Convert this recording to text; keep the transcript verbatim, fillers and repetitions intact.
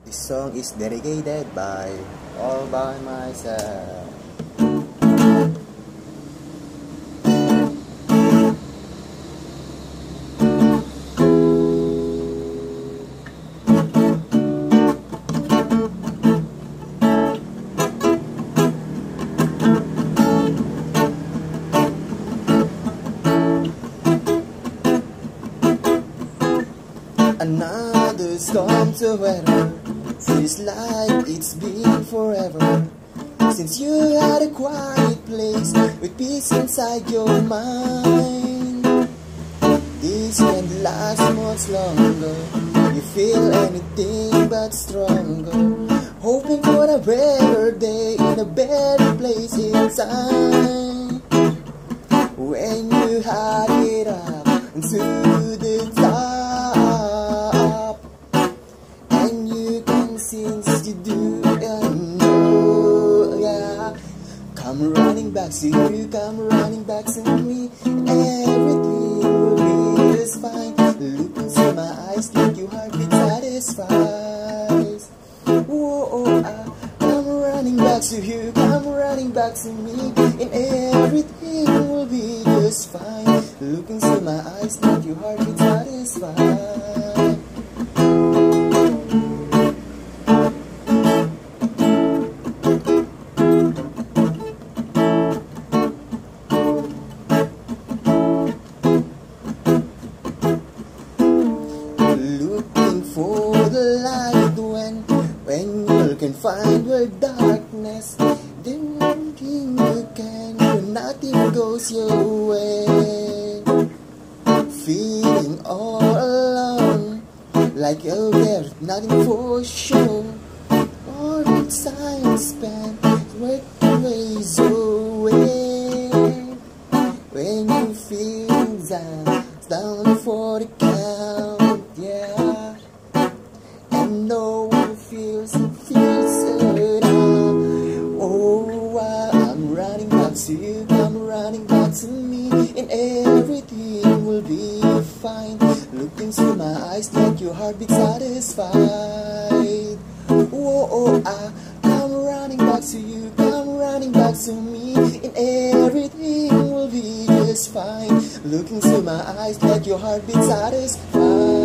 This song is dedicated by all by myself. Another storm to weather. Feels like it's been forever since you had a quiet place with peace inside your mind. This can't last much longer. You feel anything but stronger, hoping for a better day in a better place inside. When you had it up to the top, and you can since you do, I know, yeah. Come running back to you, come running back to me, and everything will be just fine. Look into my eyes, like your heartbeat satisfies. Whoa, ah, come running back to you, come running back to me, and everything will be just fine. Look into my eyes, like your heartbeat satisfies. Looking for the light when, when you can find your darkness. Then nothing you can do, nothing goes your way. Feeling all alone, like you'll get nothing for sure. All the time spent worth the ways away. When you feel down, down for the count, yeah. And no one feels, feels so down. Oh, I'm running back to you, I'm running back to me, and everything will be fine. Look into my eyes, like your heartbeat satisfied. Whoa, I come running back to you, come running back to me, and everything will be just fine. Look into my eyes, like your heartbeat satisfied.